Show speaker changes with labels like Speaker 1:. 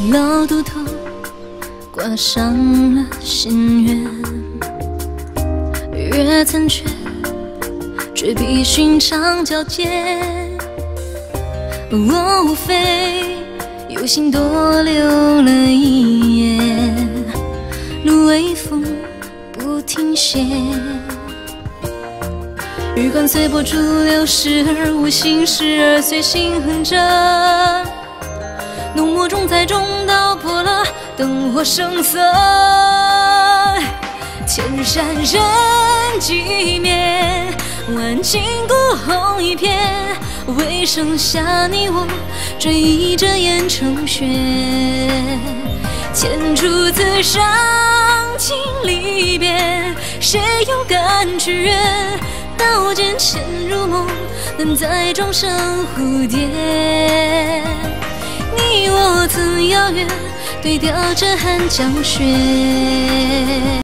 Speaker 1: 老渡头挂上了心愿，月残缺，却比寻常皎洁。我无非有心多留了一眼，芦苇风不停歇。日光随波逐流，时而无心，时而随心哼着。浓墨重彩中道破了灯火声色，千山人寂灭，万顷孤红一片，唯剩下你我追忆着烟成雪。千处自伤情离别，谁勇敢去越？刀剑潜入梦，难再终生蝴蝶。你我曾遥远，对调着寒江雪。